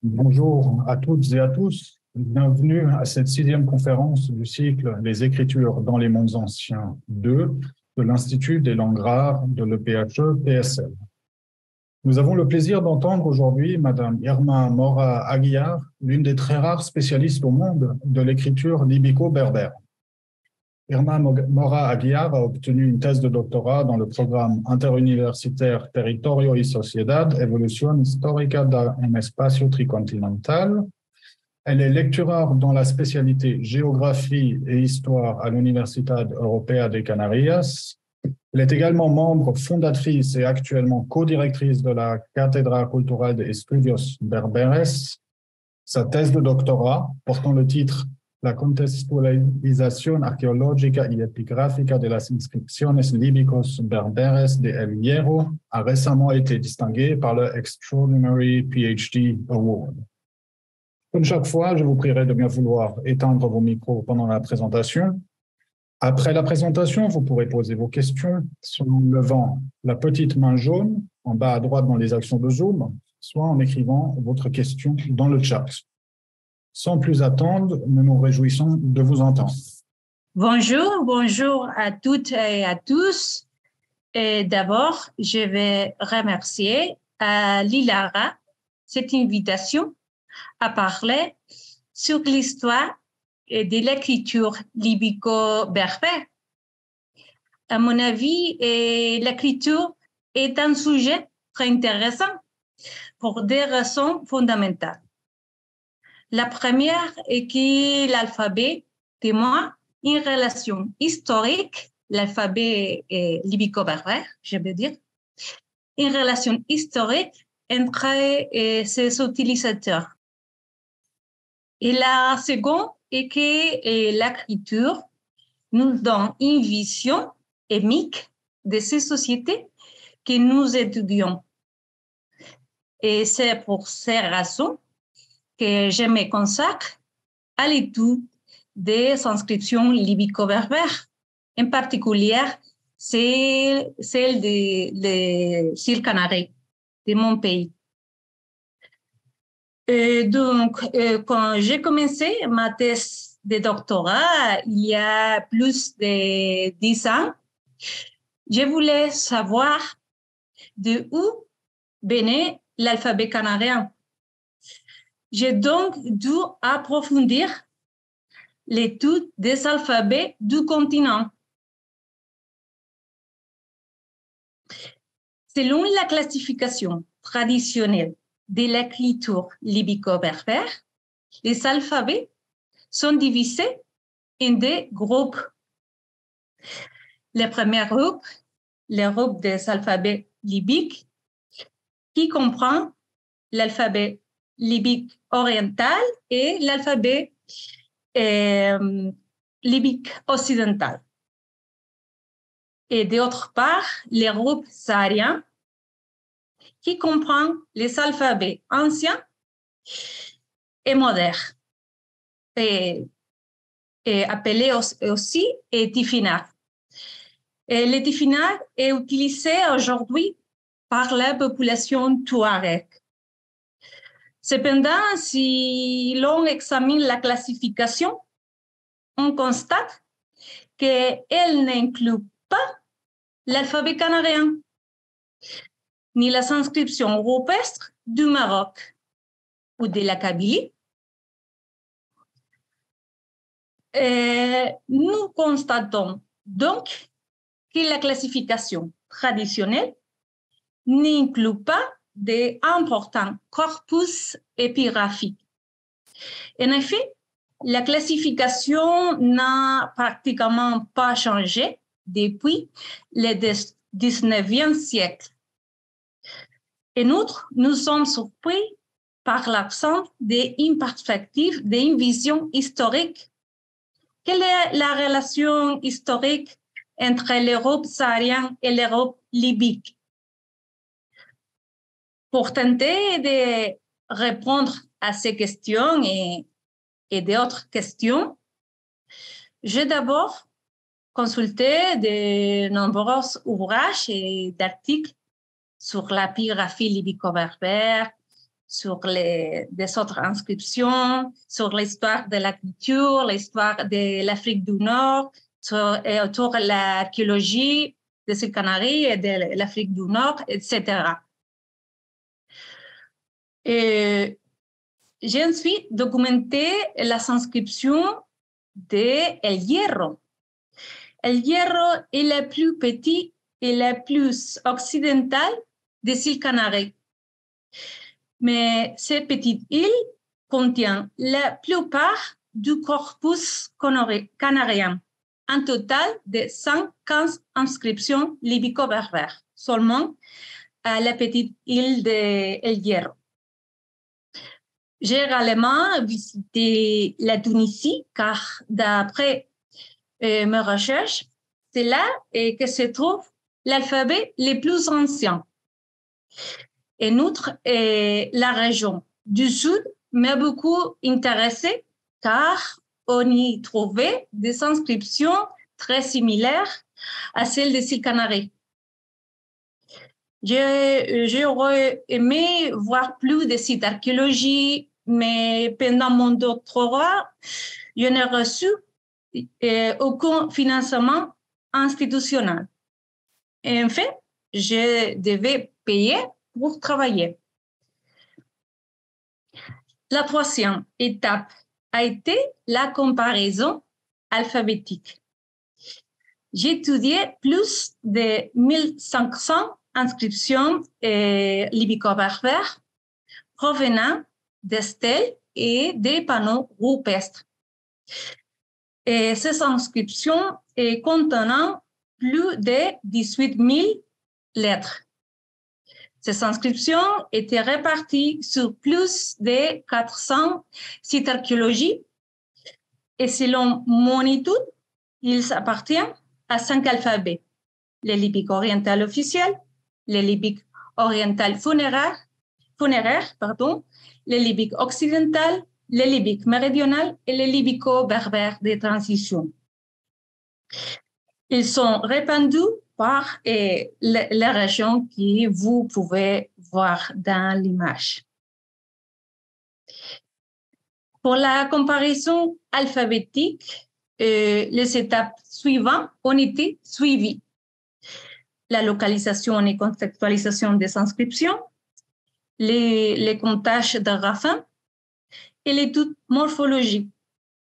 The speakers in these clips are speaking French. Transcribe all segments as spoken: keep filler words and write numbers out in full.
Bonjour à toutes et à tous. Bienvenue à cette sixième conférence du cycle Les Écritures dans les mondes anciens deux de l'Institut des langues rares de l'E P H E P S L. Nous avons le plaisir d'entendre aujourd'hui Madame Irma Mora Aguiar, l'une des très rares spécialistes au monde de l'écriture libico-berbère. Irma Mora Aguiar a obtenu une thèse de doctorat dans le programme interuniversitaire Territorio y Sociedad, Evolución Histórica d'un Espacio Tricontinental. Elle est lectureur dans la spécialité Géographie et Histoire à l'Universidad Europea de Canarias. Elle est également membre fondatrice et actuellement co-directrice de la Cátedra Cultural de Estudios Berberes. Sa thèse de doctorat, portant le titre La contextualización arqueológica y epigráfica de las inscripciones líbicos berberes de El Hierro, a récemment été distinguée par le Extraordinary P H D Award. Comme chaque fois, je vous prierai de bien vouloir éteindre vos micros pendant la présentation. Après la présentation, vous pourrez poser vos questions soit en levant la petite main jaune en bas à droite dans les actions de Zoom, soit en écrivant votre question dans le chat. Sans plus attendre, nous nous réjouissons de vous entendre. Bonjour, bonjour à toutes et à tous. Et d'abord, je vais remercier à Lilara cette invitation à parler sur l'histoire de l'écriture libico-berbère. À mon avis, l'écriture est un sujet très intéressant pour des raisons fondamentales. La première est que l'alphabet témoigne une relation historique, l'alphabet libico-berbère, je veux dire, une relation historique entre ses utilisateurs. Et la seconde est que l'écriture nous donne une vision émique de ces sociétés que nous étudions. Et c'est pour ces raisons que je me consacre à l'étude des inscriptions libico-berbères, en particulier celle de, de îles Canaries, de mon pays. Et donc, euh, quand j'ai commencé ma thèse de doctorat, il y a plus de dix ans, je voulais savoir de où venait l'alphabet canarien. J'ai donc dû approfondir l'étude des alphabets du continent. Selon la classification traditionnelle de l'écriture libico-berbère, les alphabets sont divisés en deux groupes. Le premier groupe, le groupe des alphabets libiques, qui comprend l'alphabet libique oriental et l'alphabet euh, libique occidental. Et d'autre part, le groupe saharien qui comprend les alphabets anciens et modernes, et, et appelés aussi tifinagh. Le tifinagh est utilisé aujourd'hui par la population touareg. Cependant, si l'on examine la classification, on constate qu'elle n'inclut pas l'alphabet canarien, ni les inscriptions rupestres du Maroc ou de la Kabylie. Et nous constatons donc que la classification traditionnelle n'inclut pas d'importants corpus épigraphiques. En effet, la classification n'a pratiquement pas changé depuis le dix-neuvième siècle. En outre, nous sommes surpris par l'absence d'une perspective, d'une vision historique. Quelle est la relation historique entre l'Europe saharienne et l'Europe libique? Pour tenter de répondre à ces questions et, et d'autres questions, j'ai d'abord consulté de nombreux ouvrages et d'articles sur la biographie libico-berbère, sur les, des autres inscriptions, sur l'histoire de la culture, l'histoire de l'Afrique du Nord, sur, et autour de l'archéologie des îles Canaries et de l'Afrique du Nord, et cetera. Et j'ai ensuite documenté la inscription de El Hierro. El Hierro est la plus petite et la plus occidentale des îles Canaries. Mais cette petite île contient la plupart du corpus canarien, un total de cent quinze inscriptions libico-berbères, seulement à la petite île de El Hierro. J'ai également visité la Tunisie, car d'après euh, mes recherches, c'est là euh, que se trouve l'alphabet le plus ancien. En outre, euh, la région du Sud m'a beaucoup intéressée car on y trouvait des inscriptions très similaires à celles des îles Canaries. J'aurais aimé voir plus de sites d'archéologie, mais pendant mon doctorat, je n'ai reçu euh, aucun financement institutionnel. Et en fait, je devais payer pour travailler. La troisième étape a été la comparaison alphabétique. J'ai étudié plus de mille cinq cents inscriptions euh, libico-berbères provenant des stèles et des panneaux rupestres. Et ces inscriptions euh, contenant plus de dix-huit mille lettres. Ces inscriptions étaient réparties sur plus de quatre cents sites archéologiques et selon mon étude, ils appartiennent à cinq alphabets. Le libique oriental officiel, le libique oriental funéraire, funéraire pardon, le libique occidental, le libique méridional et le libico-berbère de transition. Ils sont répandus par eh, les, les régions que vous pouvez voir dans l'image. Pour la comparaison alphabétique, euh, les étapes suivantes ont été suivies. La localisation et contextualisation des inscriptions, les, les comptages de raffins et l'étude morphologique.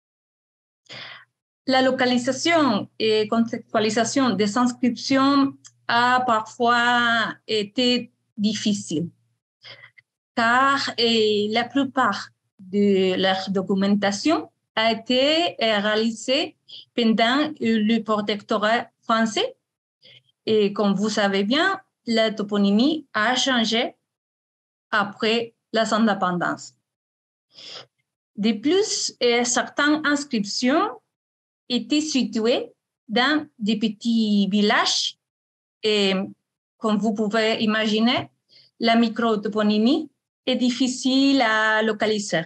La localisation et contextualisation des inscriptions a parfois été difficile, car et la plupart de leur documentation a été réalisée pendant le protectorat français. Et comme vous savez bien, la toponymie a changé après la indépendance. De plus, certaines inscriptions étaient situées dans des petits villages et, comme vous pouvez imaginer, la microtoponymie est difficile à localiser.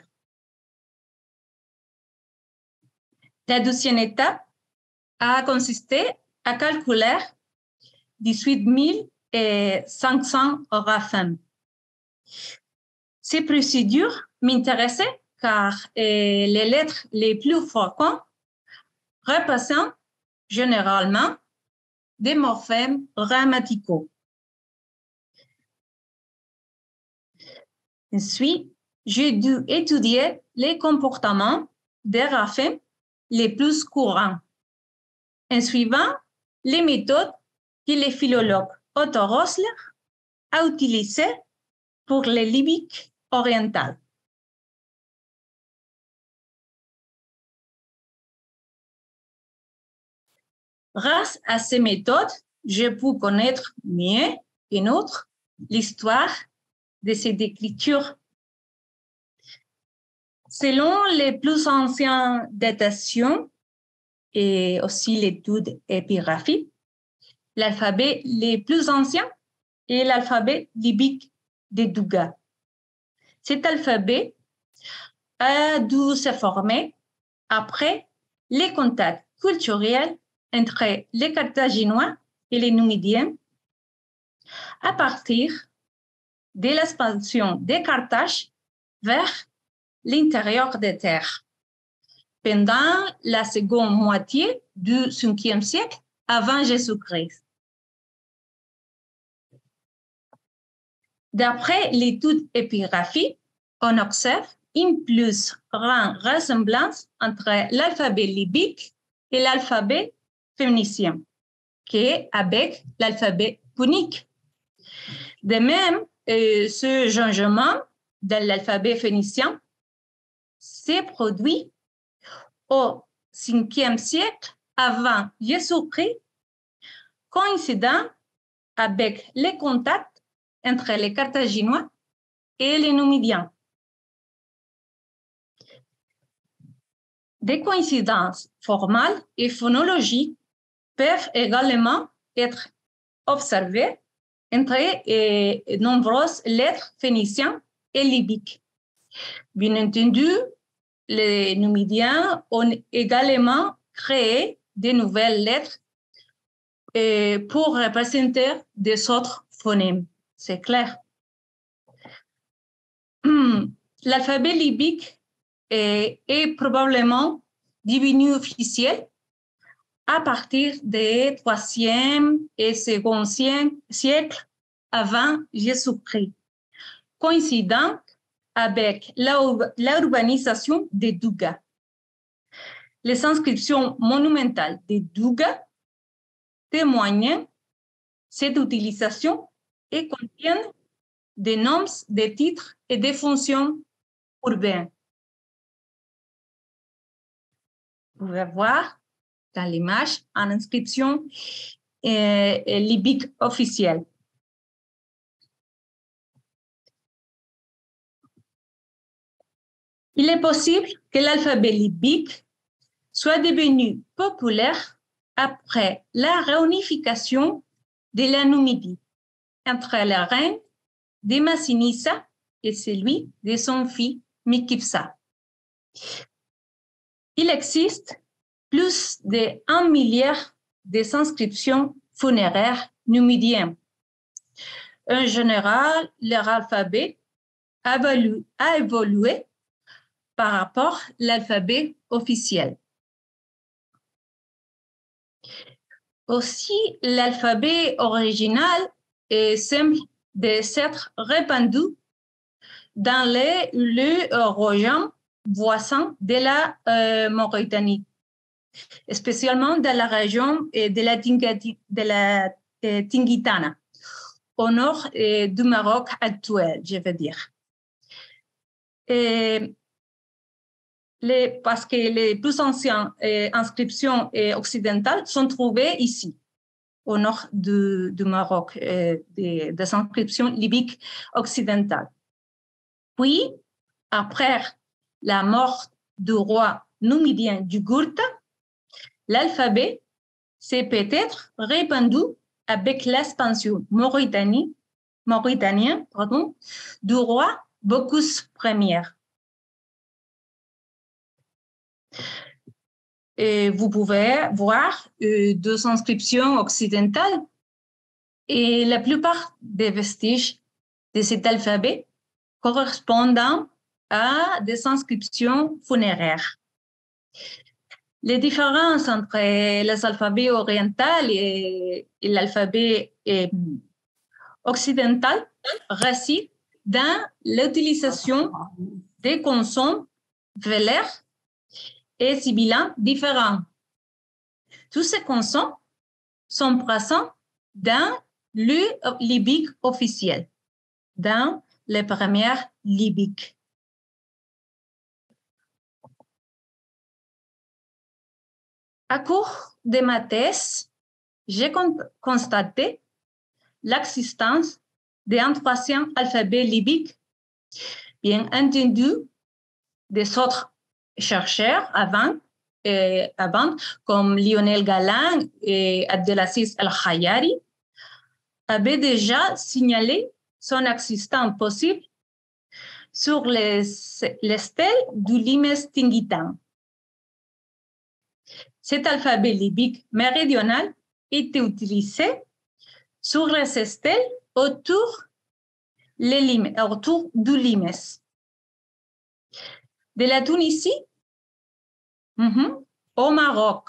La deuxième étape a consisté à calculer dix-huit mille cinq cents raffins. Ces procédures m'intéressaient car les lettres les plus fréquentes représentent généralement des morphèmes grammaticaux. Ensuite, j'ai dû étudier les comportements des raffins les plus courants, en suivant les méthodes que le philologue Otto Rosler a utilisées pour les libiques orientales. Grâce à ces méthodes, je peux connaître mieux qu'un autre l'histoire de cette écriture. Selon les plus anciennes datations et aussi l'étude épigraphique, l'alphabet le plus ancien est l'alphabet libique de Douga. Cet alphabet a dû se former après les contacts culturels entre les Carthaginois et les Numidiens à partir de l'expansion de Carthage vers l'intérieur des terres pendant la seconde moitié du cinquième siècle avant Jésus-Christ. D'après l'étude épigraphique, on observe une plus grande ressemblance entre l'alphabet libyque et l'alphabet phénicien qu'avec l'alphabet punique. De même, euh, ce changement de l'alphabet phénicien s'est produit au cinquième siècle avant Jésus-Christ, coïncidant avec les contacts entre les Carthaginois et les Numidiens. Des coïncidences formales et phonologiques peuvent également être observées entre de nombreuses lettres phéniciennes et libyques. Bien entendu, les Numidiens ont également créé de nouvelles lettres pour représenter des autres phonèmes, c'est clair. L'alphabet libyque est, est probablement devenu officiel à partir du troisième et second siècle avant Jésus-Christ, coïncidant avec l'urbanisation de Douga. Les inscriptions monumentales de Douga témoignent cette utilisation et contiennent des noms, des titres et des fonctions urbaines. Vous pouvez voir dans l'image en inscription euh, libyque officielle. Il est possible que l'alphabet libyque soit devenu populaire après la réunification de la Numidie entre le règne de Massinissa et celui de son fils Mikipsa. Il existe plus d'un milliard de inscriptions funéraires numidiennes. En général, leur alphabet a évolué, a évolué par rapport à l'alphabet officiel. Aussi, l'alphabet original semble de s'être répandu dans les lieux royaumes voisins de la euh, Mauritanie, spécialement dans la région de la, Tingati, de la euh, Tingitana, au nord euh, du Maroc actuel, je veux dire. Et les, parce que les plus anciennes euh, inscriptions euh, occidentales sont trouvées ici, au nord du, du Maroc, euh, des, des inscriptions libyques occidentales. Puis, après la mort du roi numidien Jugurtha, l'alphabet s'est peut-être répandu avec l'expansion mauritanienne pardon, du roi Bocchus Ier. Et vous pouvez voir euh, deux inscriptions occidentales et la plupart des vestiges de cet alphabet correspondant à des inscriptions funéraires. Les différences entre les alphabets orientaux et, et l'alphabet occidental résident dans l'utilisation des consonnes vélaires et sibyllants différents. Tous ces consonnes sont présents dans le libyque officiel, dans les premières libyques. À cours de ma thèse, j'ai constaté l'existence d'un troisième alphabet libyque. Bien entendu, des autres chercheurs avant, euh, avant comme Lionel Galland et Abdelaziz El-Khayari, avaient déjà signalé son existence possible sur les, les stèles du limes tingitan. Cet alphabet libyque méridional était utilisé sur les stèles autour, les limes, autour du limes. de la Tunisie mm-hmm, au Maroc.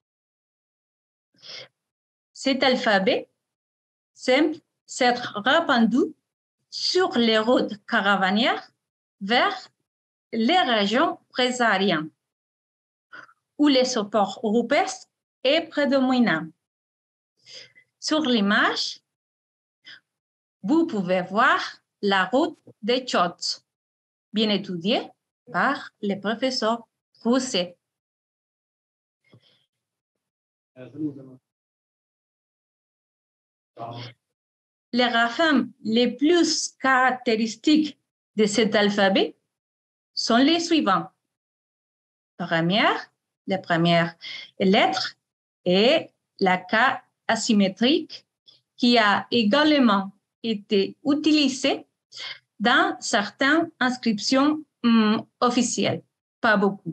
Cet alphabet semble s'être répandu sur les routes caravanières vers les régions présariennes, où le support rupestre est prédominant. Sur l'image, vous pouvez voir la route des Tchotts, bien étudiée par le professeur Rousset. Les graphes les plus caractéristiques de cet alphabet sont les suivants. Première, la première lettre est la K asymétrique qui a également été utilisée dans certaines inscriptions hum, officielles, pas beaucoup.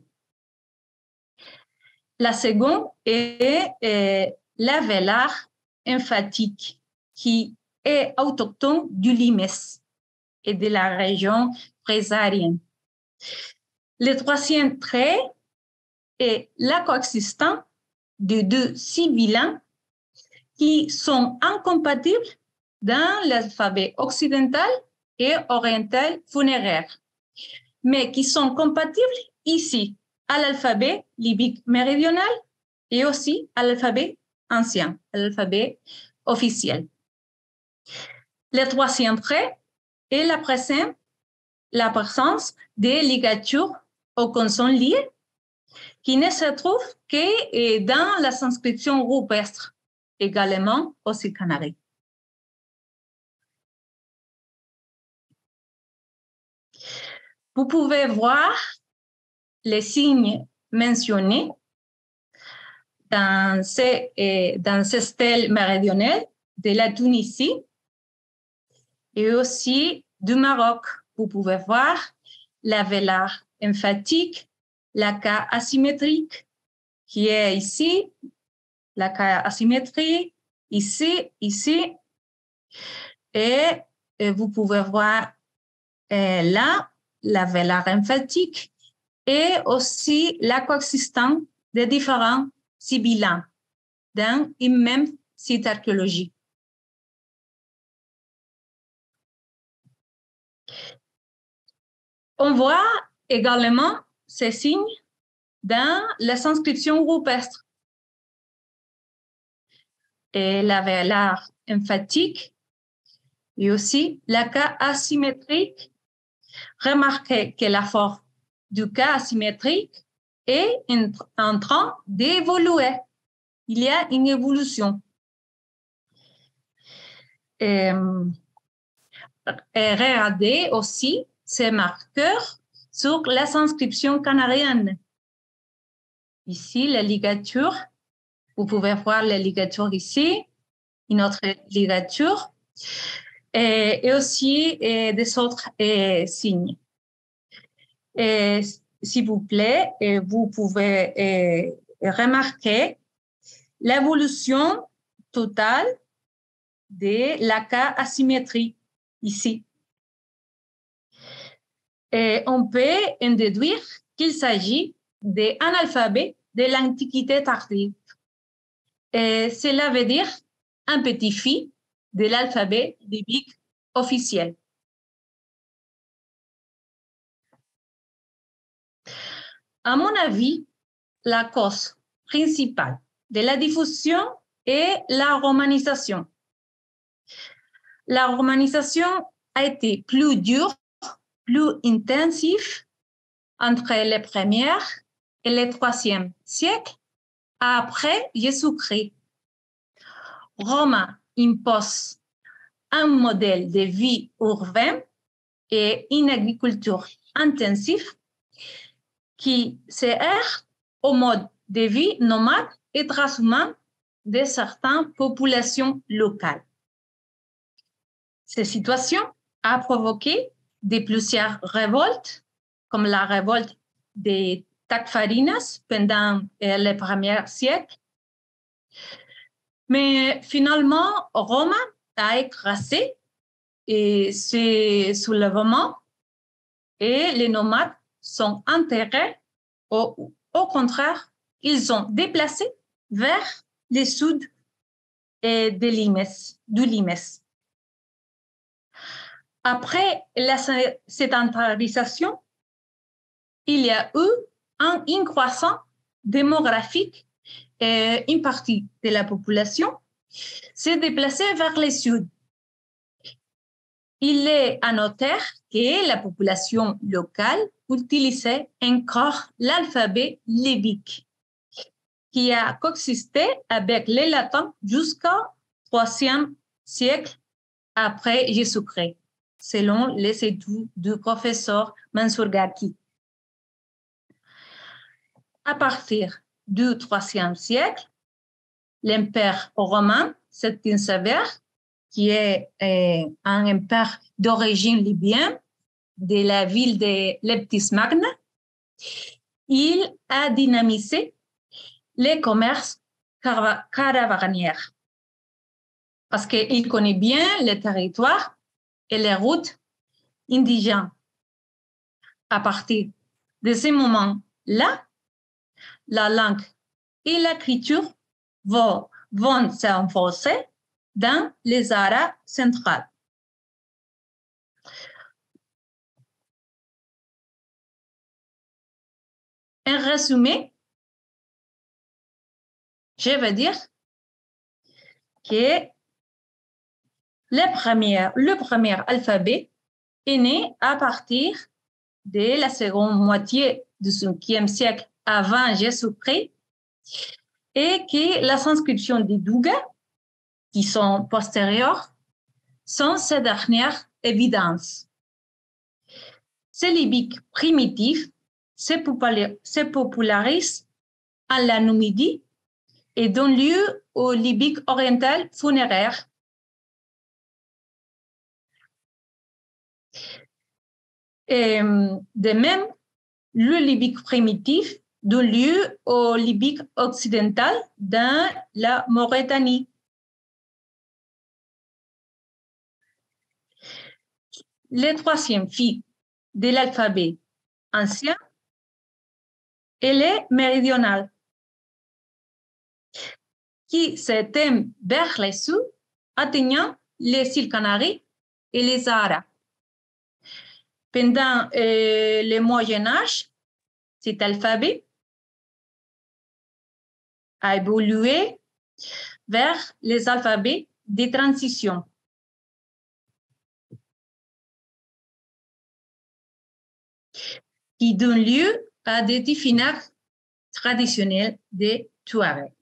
La seconde est, est la velare emphatique qui est autochtone du Limès et de la région présarienne. Le troisième trait est la coexistence de deux sibilants qui sont incompatibles dans l'alphabet occidental et oriental funéraire, mais qui sont compatibles ici à l'alphabet libique méridional et aussi à l'alphabet ancien, à l'alphabet officiel. Le troisième trait est la présence, la présence des ligatures aux consonnes liées qui ne se trouvent que dans la transcription rupestre, également aussi canarique. Vous pouvez voir les signes mentionnés dans ces, dans ces stèles méridionales de la Tunisie et aussi du Maroc. Vous pouvez voir la velare emphatique, la K asymétrique qui est ici, la K asymétrique ici, ici, et, et vous pouvez voir euh, là la velare emphatique et aussi la coexistence de différents sibilants dans une même site archéologique. On voit également ces signes dans les inscriptions rupestres. Et la velare emphatique et aussi la K asymétrique. Remarquez que la forme du K asymétrique est en train d'évoluer. Il y a une évolution. Et, et regardez aussi ces marqueurs sur les inscriptions canariennes. Ici, les ligatures. Vous pouvez voir les ligatures ici, une autre ligature, et, et aussi et des autres et, signes. Et, s'il vous plaît, et vous pouvez et, remarquer l'évolution totale de la K asymétrie ici. Et on peut en déduire qu'il s'agit d'un alphabet de l'Antiquité tardive. Et cela veut dire un petit-fils de l'alphabet libique officiel. À mon avis, la cause principale de la diffusion est la romanisation. La romanisation a été plus dure, plus intensive entre le premier et le troisième siècle après Jésus-Christ. Rome impose un modèle de vie urbain et une agriculture intensive qui se heurte au mode de vie nomade et transhumain de certaines populations locales. Cette situation a provoqué de plusieurs révoltes, comme la révolte des Tacfarinas pendant le premier siècle. Mais finalement, Rome a écrasé et ce soulèvement et les nomades sont enterrés, ou au contraire, ils sont déplacés vers le sud de Limes, du Limes. Après la sédentarisation, il y a eu un, une croissance démographique et une partie de la population s'est déplacée vers le sud. Il est à noter que la population locale utilisait encore l'alphabet libique, qui a coexisté avec le latin jusqu'au troisième siècle après Jésus-Christ, selon les études du professeur Mansour Ghaki. À partir du troisième siècle, l'Empire romain Septime Sévère, qui est euh, un empire d'origine libyenne de la ville de Leptis Magna, il a dynamisé les commerces caravaniers parce qu'il connaît bien les territoires et les routes indigènes. À partir de ce moment-là, la langue et l'écriture vont, vont s'enfoncer dans les Sahara central. En résumé, je veux dire que le premier, le premier alphabet est né à partir de la seconde moitié du cinquième siècle avant Jésus-Christ et que les inscriptions des Douga, qui sont postérieures, sont ces dernières évidences. Ce libique primitif se popularise en la Numidie et donne lieu au libique oriental funéraire. Et de même, le libique primitif donne lieu au libique occidental dans la Mauritanie. Le troisième fil de l'alphabet ancien est le méridional, qui s'étend vers le sud, atteignant les îles Canaries et les Sahara. Pendant euh, le Moyen Âge, cet alphabet a évolué vers les alphabets de transition. Qui donnent lieu à des définitions traditionnelles des Touaregs.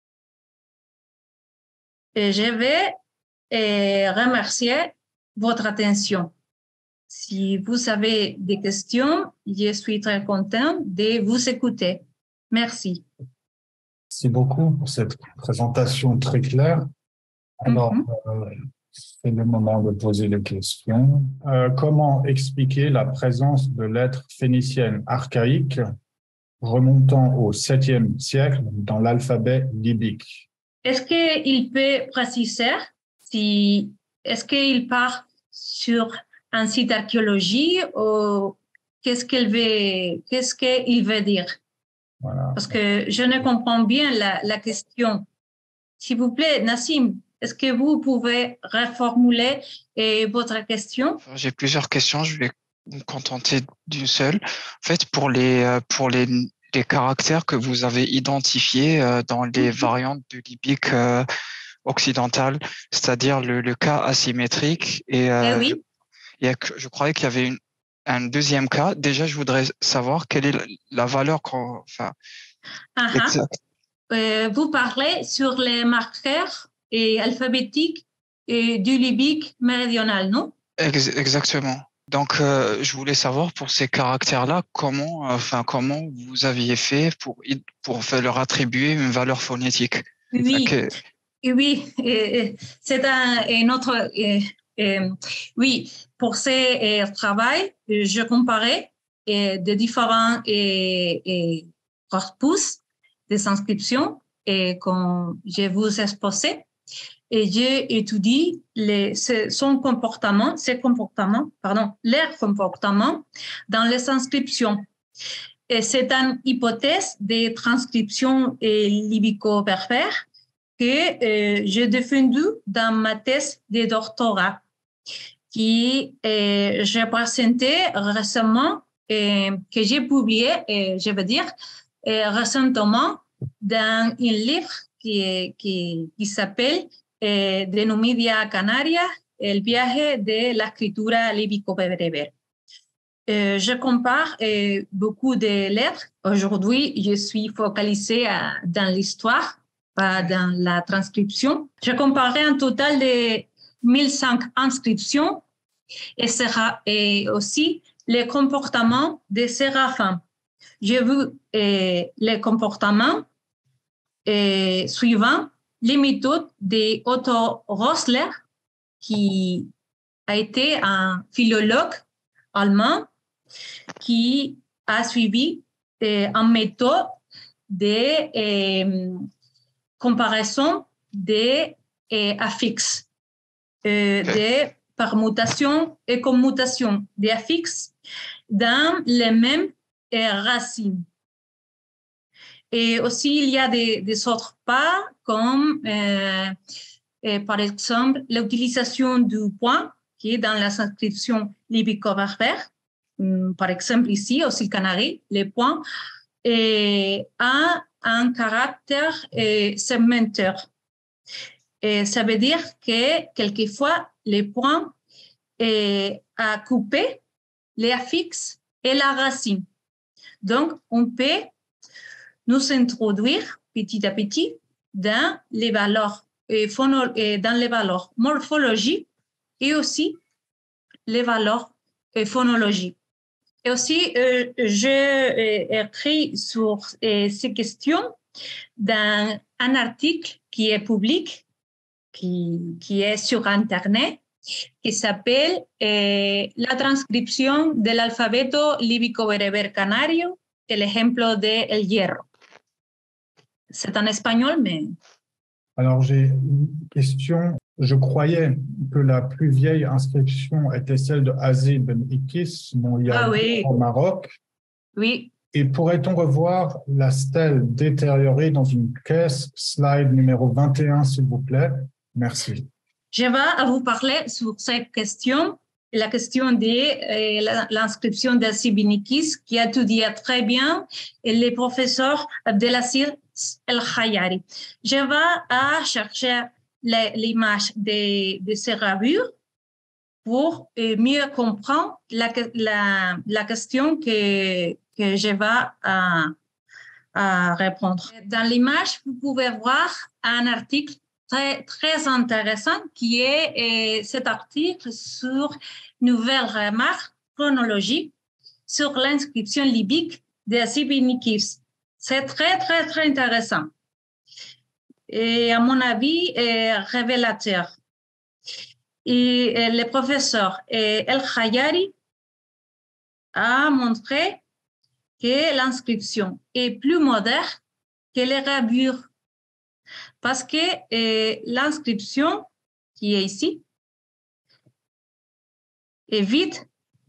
Et je vais euh, remercier votre attention. Si vous avez des questions, je suis très contente de vous écouter. Merci. Merci beaucoup pour cette présentation très claire. Alors, mm-hmm. euh, c'est le moment de poser les questions. Euh, comment expliquer la présence de lettres phéniciennes archaïques remontant au septième siècle dans l'alphabet libique? Est-ce qu'il peut préciser si est-ce qu'il part sur un site archéologique ou qu'est-ce qu'il veut qu'est-ce qu'il veut dire? Voilà. Parce que je ne comprends bien la, la question. S'il vous plaît, Nassim, est-ce que vous pouvez reformuler eh, votre question? J'ai plusieurs questions, je vais me contenter d'une seule. En fait, pour les pour les, les caractères que vous avez identifiés dans les variantes de libique euh, occidentale, c'est-à-dire le, le cas asymétrique et euh, eh oui. je, et je croyais qu'il y avait une, un deuxième cas. Déjà, je voudrais savoir quelle est la, la valeur qu'on, enfin, uh-huh. exacte. Euh, vous parlez sur les marqueurs et alphabétiques et du libique méridional, non? Exactement. Donc, euh, je voulais savoir pour ces caractères-là, comment, enfin, comment vous aviez fait pour pour leur attribuer une valeur phonétique. Oui, okay. oui, et c'est un, un autre. Et, et, oui, pour ce travail, je comparais de différents et, et corpus des inscriptions et comme je vous ai exposé, et j'ai étudié les, son comportement, ses comportements, pardon, leur comportement dans les inscriptions Et c'est une hypothèse de transcription libico-berbère que euh, j'ai défendue dans ma thèse de doctorat, qui euh, j'ai présenté récemment, et que j'ai publié, et je veux dire, et récemment dans un livre qui, qui, qui s'appelle eh, De Numidia a Canarias, El viaje de la escritura libico-berbère. Euh, je compare euh, beaucoup de lettres. Aujourd'hui, je suis focalisée à, dans l'histoire, pas dans la transcription. Je comparais un total de mille cinq inscriptions et, sera, et aussi les comportements des séraphins. J'ai vu euh, les comportements euh, suivant les méthodes de Otto Rosler, qui a été un philologue allemand qui a suivi euh, une méthode de euh, comparaison des euh, affixes, euh, okay. de permutation et commutation des affixes dans les mêmes euh, racines. Et aussi, il y a des, des autres pas, comme euh, euh, par exemple l'utilisation du point, qui est dans la transcription libico-berbère. Par exemple, ici, aux îles Canaries, les points et a un caractère euh, segmentaire. Et ça veut dire que quelquefois, les points euh, a coupé les affixes et la racine. Donc, on peut nous introduire petit à petit dans les valeurs, euh, phono, euh, dans les valeurs morphologiques et aussi les valeurs euh, phonologiques. Et aussi, euh, j'ai euh, écrit sur euh, ces questions dans un article qui est public, qui, qui est sur Internet, qui s'appelle euh, La transcripción del alfabeto líbico-bereber canario, el ejemplo de El Hierro. C'est en espagnol, mais... Alors, j'ai une question. Je croyais que la plus vieille inscription était celle de Aziz Ben Ikis, ah, oui. au Maroc. Oui. Et pourrait-on revoir la stèle détériorée dans une caisse, slide numéro vingt et un, s'il vous plaît? Merci. Je vais vous parler sur cette question, la question de euh, l'inscription d'Aziz Ben Ikis, qui a étudié très bien, et le professeur Abdelaziz El-Khayari. Je vais à chercher l'image de, de ces gravures pour mieux comprendre la, la, la question que, que je vais à, à répondre. Dans l'image, vous pouvez voir un article très, très intéressant qui est, est cet article sur nouvelles remarques chronologiques sur l'inscription libique d'Aziz Ben Ikis. C'est très, très, très intéressant. Et à mon avis, est révélateur. Et le professeur El-Khayari a montré que l'inscription est plus moderne que les gravures. Parce que l'inscription qui est ici évite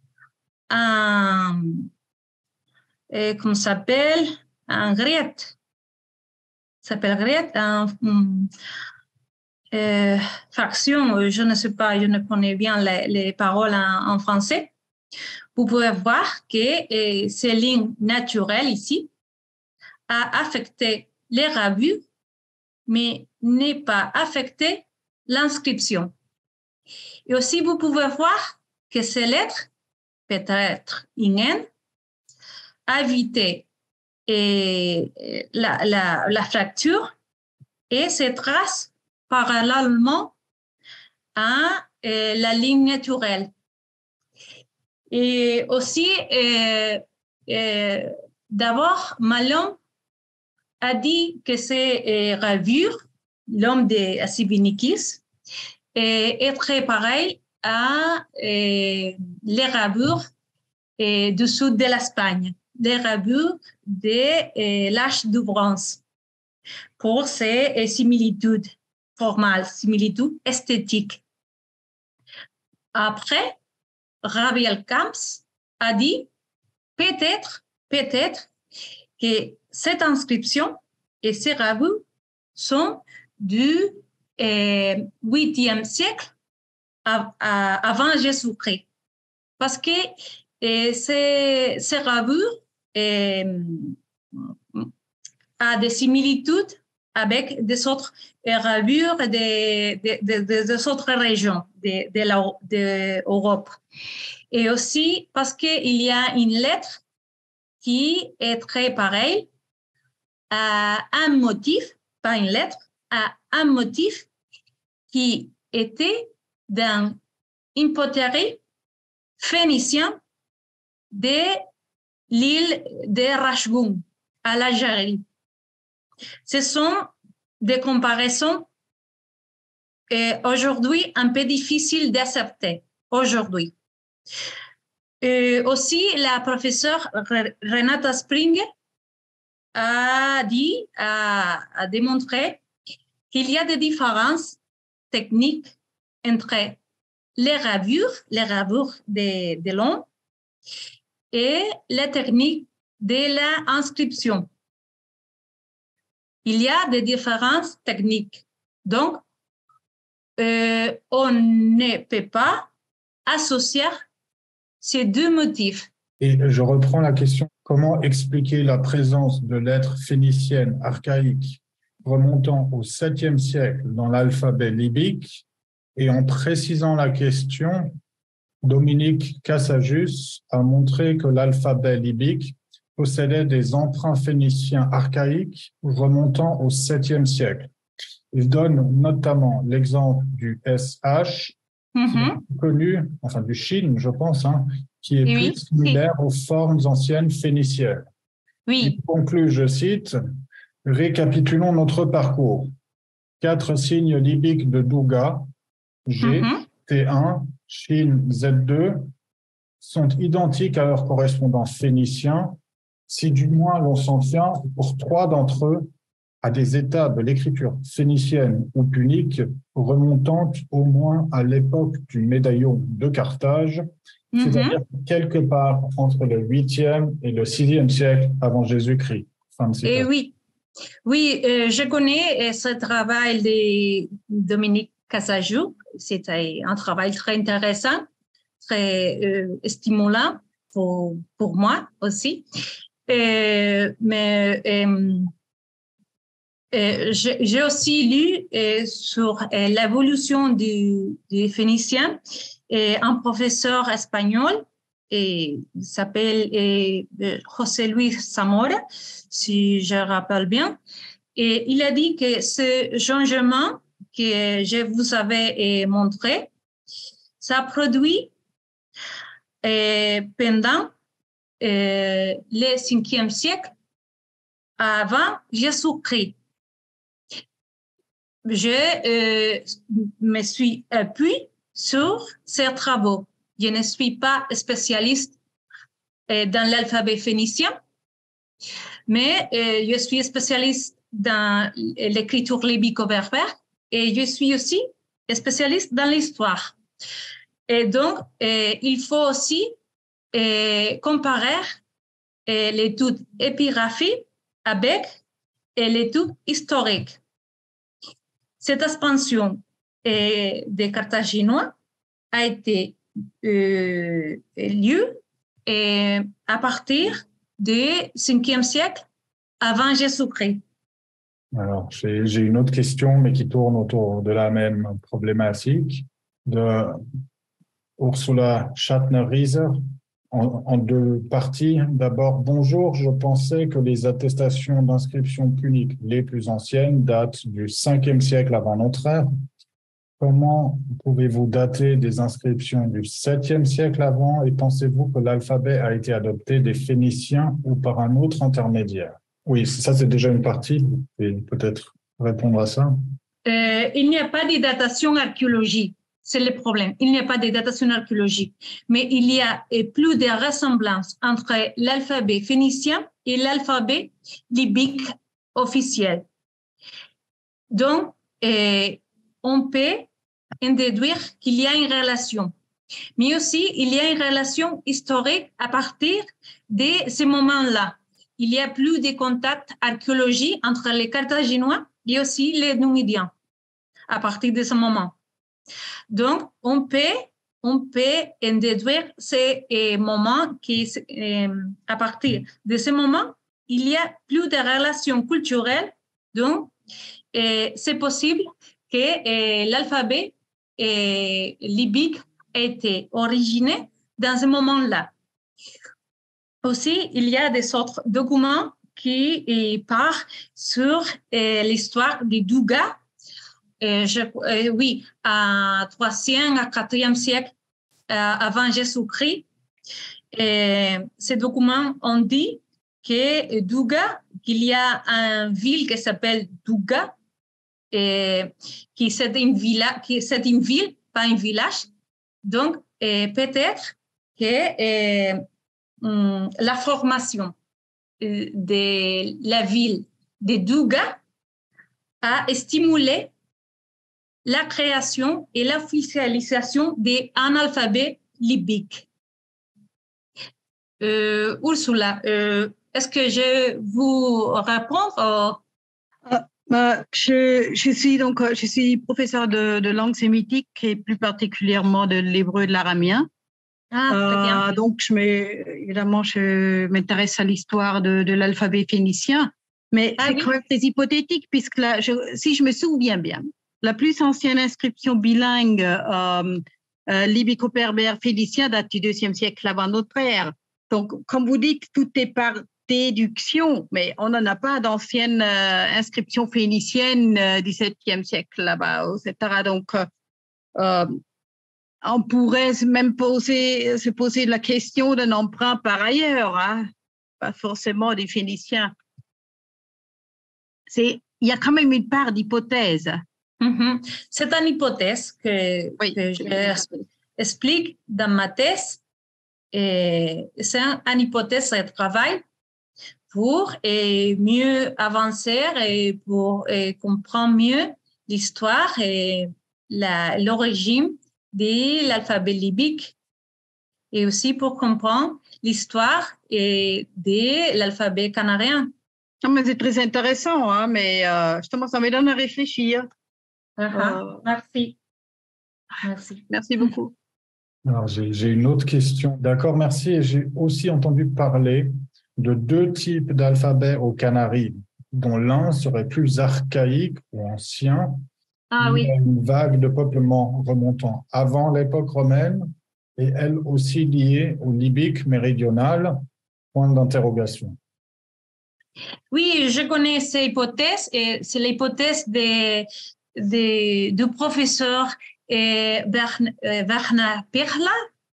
un, comment ça s'appelle, un griette. s'appelle griette, un, euh, fraction, je ne sais pas, je ne connais bien les, les paroles en, en français. Vous pouvez voir que euh, ces lignes naturelles ici a affecté les gravures, mais n'est pas affecté l'inscription. Et aussi, vous pouvez voir que ces lettres, peut-être in N, a évité et la, la, la fracture et se trace parallèlement à euh, la ligne naturelle. Et aussi, euh, euh, d'abord, Malon a dit que ces euh, gravures, l'homme d'Aziz Ben Ikis, est très pareil à euh, les gravures euh, du sud de l'Espagne, les gravures de euh, l'âge du bronze, pour ces euh, similitudes formales, similitudes esthétiques. Après, Rabiel Camps a dit peut-être peut-être que cette inscription et ces gravures sont du euh, huitième siècle à, à, avant Jésus-Christ. Parce que euh, ces, ces gravures euh, ont des similitudes avec des autres gravures des de, de, de, de autres régions de, de la, de Europe. Et aussi parce qu'il y a une lettre qui est très pareille à un motif, pas une lettre, à un motif qui était dans une poterie phénicienne de l'île de Rashgoum, à l'Algérie. Ce sont des comparaisons euh, aujourd'hui un peu difficiles d'accepter, aujourd'hui. Euh, aussi, la professeure Renata Springer a dit, a, a démontré qu'il y a des différences techniques entre les gravures, les gravures de, de l'homme et les techniques de l'inscription. Il y a des différences techniques. Donc, euh, on ne peut pas associer ces deux motifs. Et je reprends la question. Comment expliquer la présence de lettres phéniciennes archaïques remontant au septième siècle dans l'alphabet libyque? Et en précisant la question, Dominique Cassajus a montré que l'alphabet libyque possédait des emprunts phéniciens archaïques remontant au septième siècle. Il donne notamment l'exemple du S H, mm-hmm. qui est connu, enfin du Shin, je pense, hein, qui est oui, plus similaire oui. aux formes anciennes phéniciennes. Oui. Il conclut, je cite, « Récapitulons notre parcours. Quatre signes libyques de Douga, G, mm-hmm. T un, Shin, Z deux, sont identiques à leurs correspondants phéniciens, si du moins l'on s'en tient pour trois d'entre eux à des étapes de l'écriture phénicienne ou punique remontant au moins à l'époque du médaillon de Carthage, mm-hmm. c'est-à-dire quelque part entre le huitième et le sixième siècle avant Jésus-Christ. » Et oui, oui euh, je connais ce travail de Dominique Cassajou. C'est un travail très intéressant, très euh, stimulant pour, pour moi aussi. Euh, mais euh, euh, j'ai aussi lu euh, sur euh, l'évolution du, du phénicien euh, un professeur espagnol et il s'appelle euh, José Luis Zamora, si je rappelle bien. Et il a dit que ce changement que je vous avais montré, ça produit euh, pendant euh, le cinquième siècle avant Jésus-Christ. Je euh, me suis appuyé sur ces travaux. Je ne suis pas spécialiste euh, dans l'alphabet phénicien, mais euh, je suis spécialiste dans l'écriture libyco-berbère et je suis aussi spécialiste dans l'histoire. Et donc, euh, il faut aussi euh, comparer euh, l'étude épigraphique avec euh, l'étude historique. Cette expansion euh, des Carthaginois a été euh, lieu euh, à partir du cinquième siècle avant Jésus-Christ. Alors, j'ai, j'ai une autre question, mais qui tourne autour de la même problématique, de Ursula Schattner-Rieser, en, en deux parties. D'abord, bonjour, je pensais que les attestations d'inscription punique les plus anciennes datent du cinquième siècle avant notre ère. Comment pouvez-vous dater des inscriptions du septième siècle avant et pensez-vous que l'alphabet a été adopté des Phéniciens ou par un autre intermédiaire? Oui, ça c'est déjà une partie, vous pouvez peut-être répondre à ça. Euh, il n'y a pas de datation archéologique, c'est le problème. Il n'y a pas de datation archéologique, mais il y a plus de ressemblances entre l'alphabet phénicien et l'alphabet libyque officiel. Donc, euh, on peut en déduire qu'il y a une relation. Mais aussi, il y a une relation historique à partir de ce moment-là. Il y a plus de contacts archéologiques entre les Carthaginois et aussi les Numidiens à partir de ce moment. Donc, on peut, on peut en déduire ces euh, moments qui, euh, à partir de ce moment, il y a plus de relations culturelles. Donc, euh, c'est possible que euh, l'alphabet euh, libyque ait été originé dans ce moment-là. Aussi, il y a des autres documents qui euh, parlent sur euh, l'histoire des Dougas. Euh, je, euh, oui, à troisième à quatrième siècle euh, avant Jésus-Christ. Et ces documents ont dit que Douga, qu'il y a une ville qui s'appelle Douga, et qui c'est une, villa, qui c'est une ville, pas un village. Donc, euh, peut-être que euh, la formation de la ville de Douga a stimulé la création et l'officialisation d'un alphabet libyque. Euh, Ursula, euh, est-ce que je vous répondre? Euh, bah, je, je suis donc je suis professeur de, de langue sémitique et plus particulièrement de l'hébreu et de l'aramien. Ah, très bien. Euh, donc, je évidemment, je m'intéresse à l'histoire de, de l'alphabet phénicien, mais ah, c'est oui. quand même très hypothétique puisque là, je, si je me souviens bien, la plus ancienne inscription bilingue euh, euh, libyco-berbère phénicien date du deuxième siècle avant notre ère. Donc, comme vous dites, tout est par déduction, mais on n'en a pas d'anciennes euh, inscriptions phéniciennes euh, du septième siècle là-bas, et cetera. Donc, euh, on pourrait même poser, se poser la question d'un emprunt par ailleurs, hein, pas forcément des Phéniciens. C'est, il y a quand même une part d'hypothèse. Mm-hmm. C'est une hypothèse que, oui, que j'explique dans ma thèse. Et c'est une hypothèse de travail pour et mieux avancer et pour et comprendre mieux l'histoire et la, l'origine de l'alphabet libyque et aussi pour comprendre l'histoire et de l'alphabet canarien. Non, mais c'est très intéressant, hein, mais euh, justement, ça me donne à réfléchir. Uh-huh. Euh... Merci. Merci. Merci beaucoup. Alors, j'ai, j'ai une autre question. D'accord, merci. Et j'ai aussi entendu parler de deux types d'alphabets aux Canaries, dont l'un serait plus archaïque ou ancien. Ah, Il oui. y a une vague de peuplement remontant avant l'époque romaine et elle aussi liée au libyque méridional. Point d'interrogation. Oui, je connais ces hypothèses et c'est l'hypothèse de, de, du professeur Werner Perla.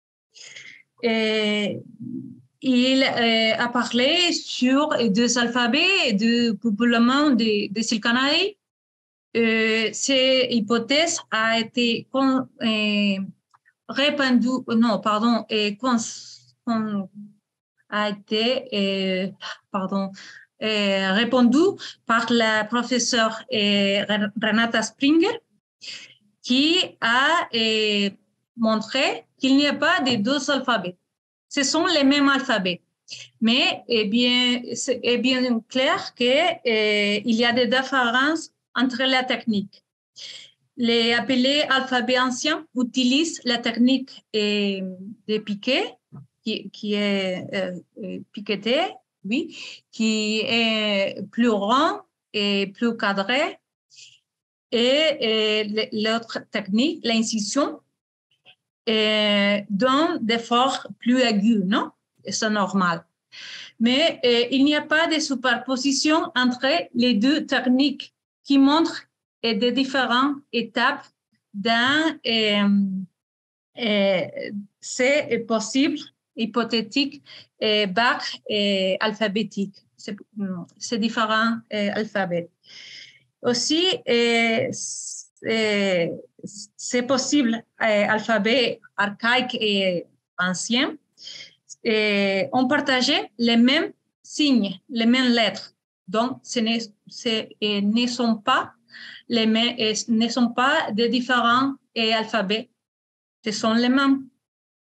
Et il euh, a parlé sur deux alphabets et du peuplement des de îles Canaries. Euh, cette hypothèse a été con, euh, répandue, non, pardon, et con, con, a été, euh, pardon, euh, répondue par la professeure euh, Renata Springer, qui a euh, montré qu'il n'y a pas de deux alphabets. Ce sont les mêmes alphabets. Mais eh bien, c'est eh bien clair qu'il euh, y a des différences entre la technique. Les appelés alphabets anciens utilisent la technique euh, de piquet, qui, qui est euh, piqueté, oui, qui est plus rond et plus cadré. Et, et l'autre technique, l'incision, euh, donne des formes plus aiguës, non? C'est normal. Mais euh, il n'y a pas de superposition entre les deux techniques qui montrent euh, des différentes étapes d'un euh, euh, c'est possible, hypothétique, euh, bac euh, alphabétique. C'est, c'est différents euh, alphabets. Aussi, euh, c'est, c'est possible, euh, alphabet archaïque et ancien, et on partageait les mêmes signes, les mêmes lettres. Donc, ce ne, ce ne sont pas les mêmes, ne sont pas des différents alphabets. Ce sont les mêmes.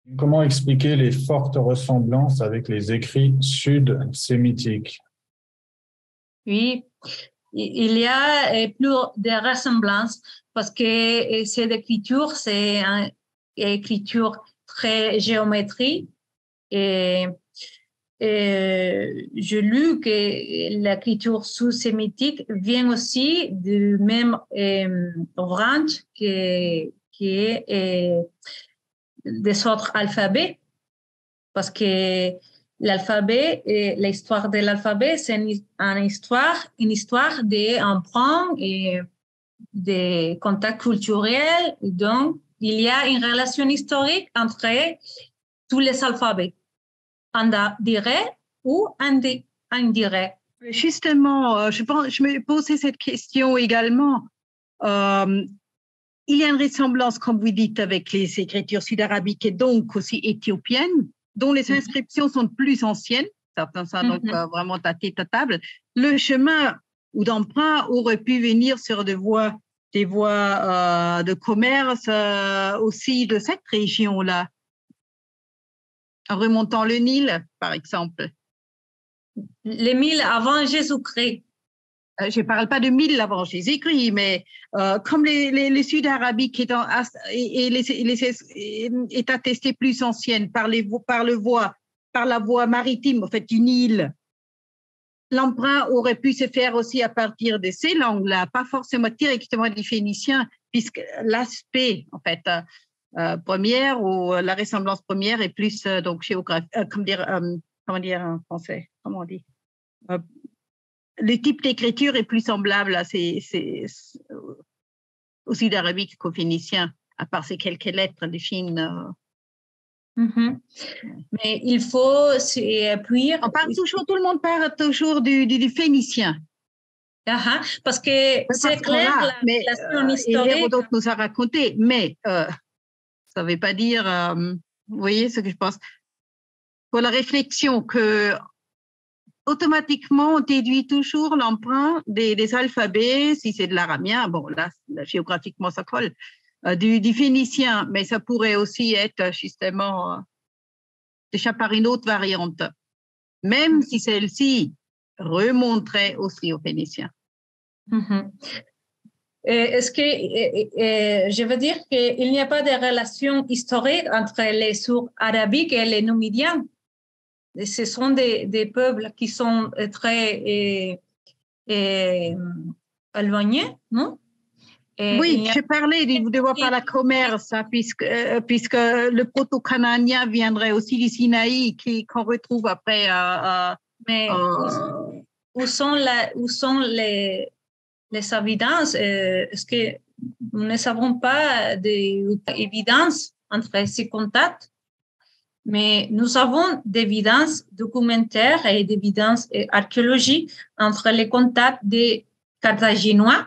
Comment expliquer les fortes ressemblances avec les écrits sud-sémitiques? Oui, il y a plus de ressemblances parce que cette écriture, c'est une écriture très géométrique. Et, et j'ai lu que l'écriture sous-sémitique vient aussi du même euh, range que, qui est euh, des autres alphabets, parce que l'alphabet, et l'histoire de l'alphabet, c'est une, une histoire, une histoire d'emprunt et de contacts culturels. Donc, il y a une relation historique entre tous les alphabets, indirect ou indirect. Justement, je, pense, je me posais cette question également. Euh, il y a une ressemblance, comme vous dites, avec les écritures sud-arabiques et donc aussi éthiopiennes, dont les inscriptions sont plus anciennes, certains sont donc mm-hmm. euh, vraiment tâtés table. Le chemin ou d'emprunt aurait pu venir sur des voies, des voies euh, de commerce euh, aussi de cette région-là, en remontant le Nil, par exemple. Les mille avant Jésus-Christ. Euh, je ne parle pas de mille avant Jésus-Christ, mais euh, comme les, les, les Sud-Arabiques et, et, et les, les, est attesté plus ancienne par, les, par, le voie, par la voie maritime, en fait, du Nil, l'emprunt aurait pu se faire aussi à partir de ces langues-là, pas forcément directement du phénicien, puisque l'aspect, en fait, euh, euh, première ou la ressemblance première est plus euh, donc géographique, euh, comment dire, euh, comment dire en français, comment on dit, euh, le type d'écriture est plus semblable à ces, ces, au sud-arabique qu'au phénicien, à part ces quelques lettres de Chine. Euh. Mm-hmm. Mais il faut s'appuyer. On parle toujours, tout le monde parle toujours du, du, du phénicien. Uh-huh. Parce que parce c'est clair, là, la mais, relation euh, historique. Et Hérodote nous a raconté, mais euh, ça ne veut pas dire, euh, vous voyez ce que je pense, pour la réflexion que automatiquement, on déduit toujours l'emprunt des, des alphabets, si c'est de l'aramien, bon, là, là, géographiquement, ça colle, euh, du, du phénicien, mais ça pourrait aussi être justement euh, déjà par une autre variante, même si celle-ci remonterait aussi au phénicien. Mm-hmm. Est-ce que, euh, je veux dire qu'il n'y a pas de relation historique entre les Sourds-arabiques et les Numidiens? Ce sont des, des peuples qui sont très euh, euh, éloignés, non? Et oui, je parlais du devoir par la commerce, hein, puisque, euh, puisque le proto-cananien viendrait aussi du Sinaï, qui, qu'on retrouve après. Euh, euh, Mais euh, où, sont la, où sont les, les évidences? euh, Est-ce que nous ne savons pas d'évidence entre ces contacts? Mais nous avons d'évidences documentaires et d'évidences archéologiques entre les contacts des Carthaginois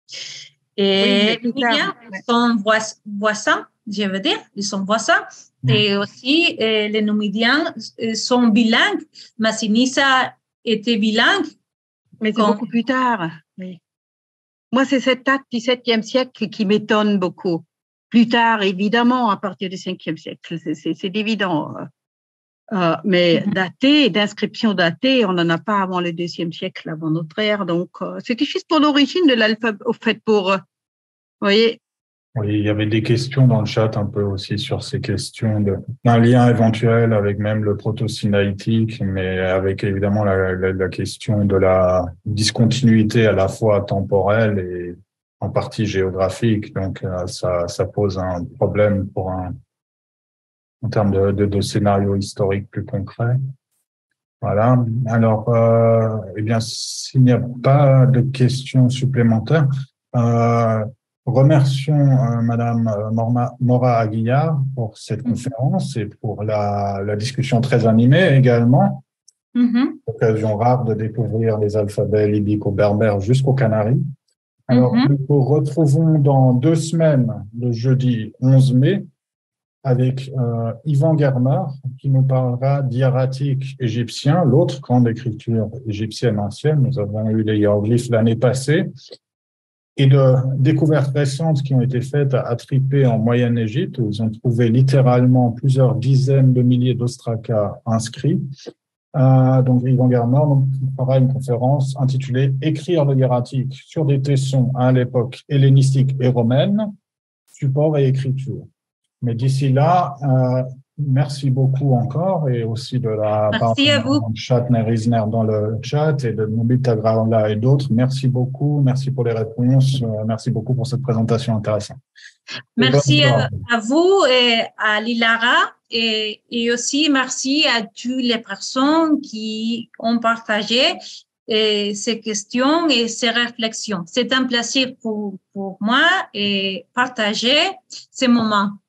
et les Numidiens. Ils sont voisins, je veux dire, ils sont voisins. Mmh. Et aussi, euh, les Numidiens sont bilingues. Massinissa était bilingue. Mais c'est beaucoup plus tard. Oui. Moi, c'est cette date du septième siècle qui m'étonne beaucoup. Plus tard, évidemment, à partir du cinquième siècle, c'est, c'est, c'est évident. Euh, mais mm-hmm. daté, d'inscription datée, on n'en a pas avant le deuxième siècle, avant notre ère. Donc, euh, c'était juste pour l'origine de l'alphabet, au fait, pour, euh, vous voyez. Oui, il y avait des questions dans le chat un peu aussi sur ces questions de, d'un lien éventuel avec même le proto-sinaïtique, mais avec évidemment la, la, la question de la discontinuité à la fois temporelle et en partie géographique, donc ça, ça pose un problème pour un, en termes de, de, de scénario historique plus concret. Voilà. Alors, euh, eh bien, s'il n'y a pas de questions supplémentaires, euh, remercions euh, Madame Morma, Mora Aguillard pour cette mm-hmm. conférence et pour la, la discussion très animée également. Mm-hmm. Occasion rare de découvrir les alphabets libyco-berbères jusqu'aux Canaries. Alors, mm-hmm. nous nous retrouvons dans deux semaines, le jeudi onze mai, avec euh, Yvan Germer, qui nous parlera d'hiératique égyptien, l'autre grande écriture égyptienne ancienne. Nous avons eu les hiéroglyphes l'année passée. et de découvertes récentes qui ont été faites à Tripé en Moyenne-Égypte, où ils ont trouvé littéralement plusieurs dizaines de milliers d'ostraca inscrits. Euh, donc, Yvan Garnor fera une conférence intitulée « Écrire le hiératique sur des tessons à l'époque hellénistique et romaine, support et écriture ». Mais d'ici là, euh, merci beaucoup encore, et aussi de la part de Shatner-Isner dans le chat et de Moubit Tagraola et d'autres. Merci beaucoup, merci pour les réponses, euh, merci beaucoup pour cette présentation intéressante. Merci à, à vous et à Lilara, et, et aussi merci à toutes les personnes qui ont partagé et ces questions et ces réflexions. C'est un plaisir pour, pour moi et partager ces moments.